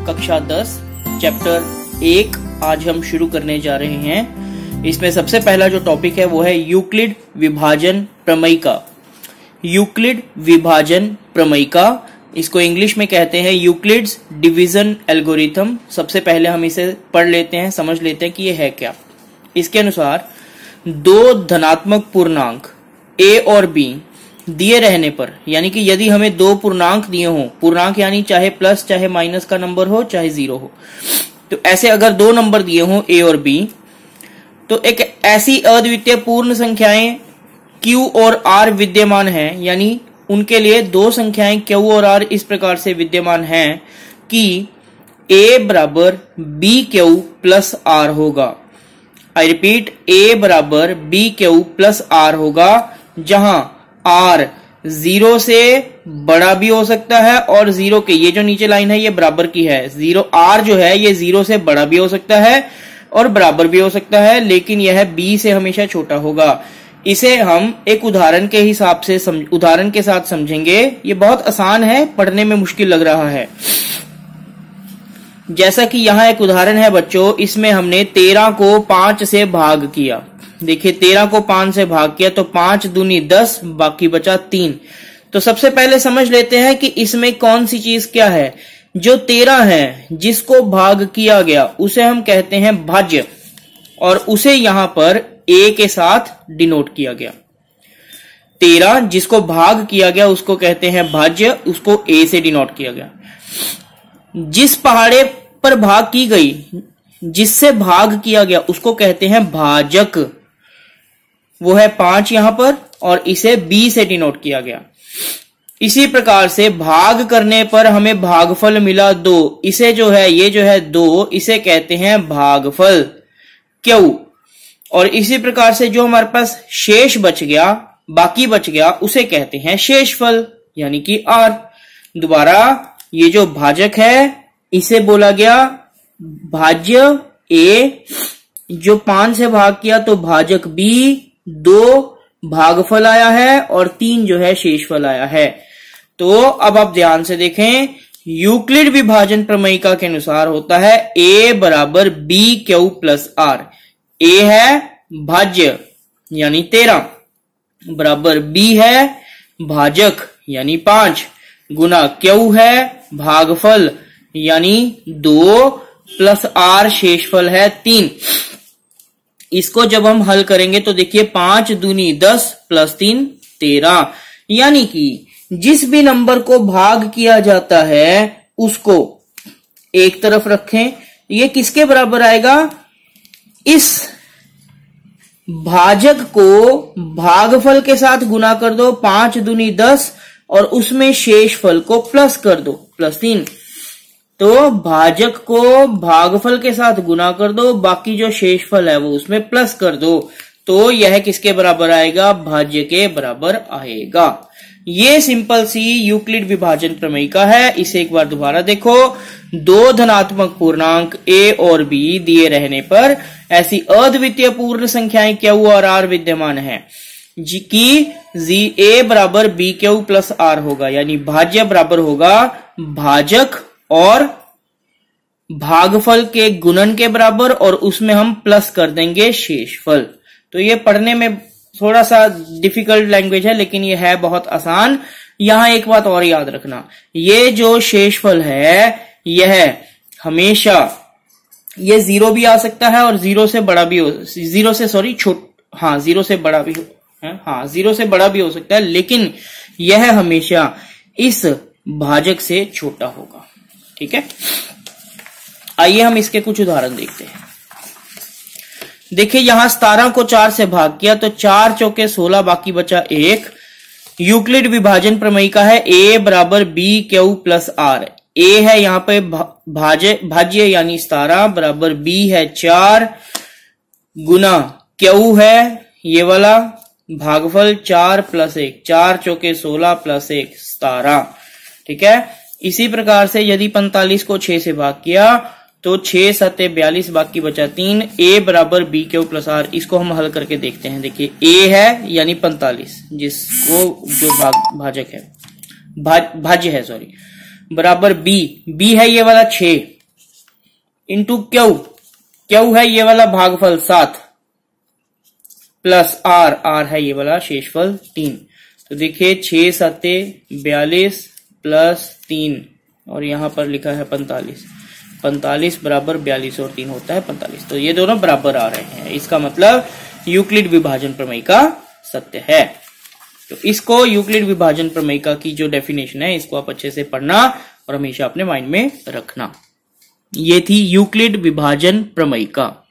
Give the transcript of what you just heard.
कक्षा 10 चैप्टर 1 आज हम शुरू करने जा रहे हैं। इसमें सबसे पहला जो टॉपिक है वो है यूक्लिड विभाजन प्रमेयिका। यूक्लिड विभाजन प्रमेयिका, इसको इंग्लिश में कहते हैं यूक्लिड्स डिवीजन एल्गोरिथम। सबसे पहले हम इसे पढ़ लेते हैं, समझ लेते हैं कि ये है क्या। इसके अनुसार दो धनात्मक पूर्णांक a और b दिए रहने पर, यानी कि यदि हमें दो पूर्णांक दिए हों, पूर्णांक यानी चाहे प्लस चाहे माइनस का नंबर हो चाहे जीरो हो, तो ऐसे अगर दो नंबर दिए हों a और b, तो एक ऐसी अद्वितीय पूर्ण संख्याएं q और r विद्यमान हैं, यानी उनके लिए दो संख्याएं q और r इस प्रकार से विद्यमान हैं कि a बराबर bq प्लस r होगा। आई रिपीट, a बराबर bq प्लस r होगा, जहां r जीरो से बड़ा भी हो सकता है और जीरो के, ये जो नीचे लाइन है ये बराबर की है, जीरो r जो है ये जीरो से बड़ा भी हो सकता है और बराबर भी हो सकता है, लेकिन यह b से हमेशा छोटा होगा। इसे हम एक उदाहरण के हिसाब से उदाहरण के साथ समझेंगे। ये बहुत आसान है, पढ़ने में मुश्किल लग रहा है। जैसा कि यहाँ एक उदाहरण है बच्चों, इसमें हमने 13 को 5 से भाग किया। देखिए 13 को 5 से भाग किया तो 5 दूनी 10, बाकी बचा 3। तो सबसे पहले समझ लेते हैं कि इसमें कौन सी चीज क्या है। जो 13 है जिसको भाग किया गया उसे हम कहते हैं भाज्य, और उसे यहां पर a के साथ डिनोट किया गया। 13 जिसको भाग किया गया उसको कहते हैं भाज्य, उसको a से डिनोट किया गया। जिस पहाड़े पर भाग की गई, जिससे भाग किया गया उसको कहते हैं भाजक, वो है 5 यहां पर, और इसे b से डिनोट किया गया। इसी प्रकार से भाग करने पर हमें भागफल मिला 2, इसे जो है ये जो है 2, इसे कहते हैं भागफल q। और इसी प्रकार से जो हमारे पास शेष बच गया, बाकी बच गया, उसे कहते हैं शेषफल यानी कि r। दोबारा ये जो भाजक है इसे बोला गया भाज्य a, जो 5 से भाग किया तो भाजक b, 2 भागफल आया है और 3 जो है शेषफल आया है। तो अब आप ध्यान से देखें, यूक्लिड विभाजन प्रमेयिका के अनुसार होता है a बराबर bq प्लस r। a है भाज्य यानी 13, बराबर b है भाजक यानी 5, गुना q है भागफल यानी 2, प्लस r शेषफल है 3। इसको जब हम हल करेंगे तो देखिए 5 दूनी 10 प्लस 3 13, यानी कि जिस भी नंबर को भाग किया जाता है उसको एक तरफ रखें। ये किसके बराबर आएगा? इस भाजक को भागफल के साथ गुना कर दो, 5 दूनी 10, और उसमें शेषफल को प्लस कर दो, प्लस 3। तो भाजक को भागफल के साथ गुना कर दो, बाकी जो शेषफल है वो उसमें प्लस कर दो, तो यह किसके बराबर आएगा? भाज्य के बराबर आएगा। ये सिंपल सी यूक्लिड विभाजन प्रमेयिका है। इसे एक बार दोबारा देखो। दो धनात्मक पूर्णांक a और b दिए रहने पर ऐसी अद्वितीय पूर्ण संख्याएं q और r विद्यमान है कि a बराबर bq प्लस r होगा, यानी भाज्य बराबर होगा भाजक और भागफल के गुणन के बराबर, और उसमें हम प्लस कर देंगे शेषफल। तो ये पढ़ने में थोड़ा सा डिफिकल्ट लैंग्वेज है, लेकिन ये है बहुत आसान। यहां एक बात और याद रखना, ये जो शेषफल है यह हमेशा, ये जीरो भी आ सकता है और जीरो से बड़ा भी हो, जीरो से सॉरी जीरो से बड़ा भी हो, जीरो से बड़ा भी हो सकता है, लेकिन यह हमेशा इस भाजक से छोटा होगा। ठीक है, आइए हम इसके कुछ उदाहरण देखते हैं। देखिए यहां 17 को 4 से भाग किया तो 4 चौके 16, बाकी बचा 1। यूक्लिड विभाजन प्रमेयिका है a बराबर bq प्लस r। a है यहाँ पे भाज्य यानी 17, बराबर b है 4, गुना q है ये वाला भागफल 4 प्लस 1, 4 चौके 16 प्लस 1 17। ठीक है, इसी प्रकार से यदि 45 को 6 से भाग किया तो 6 7 42, बाकी बचा 3। a बराबर bq प्लस r, इसको हम हल करके देखते हैं। देखिए a है यानी 45, जिसको जो भाजक है भाज्य है सॉरी, बराबर b है ये वाला 6, इंटू क्यू, क्यू है ये वाला भागफल 7 प्लस आर, आर है ये वाला शेषफल 3। तो देखिए 6 सत्ते 42 प्लस 3 और यहां पर लिखा है 45, 45 बराबर 42 और 3 होता है 45। तो ये दोनों बराबर आ रहे हैं, इसका मतलब यूक्लिड विभाजन प्रमेय का सत्य है। तो इसको यूक्लिड विभाजन प्रमेय का की जो डेफिनेशन है इसको आप अच्छे से पढ़ना और हमेशा अपने माइंड में रखना। ये थी यूक्लिड विभाजन प्रमेय का।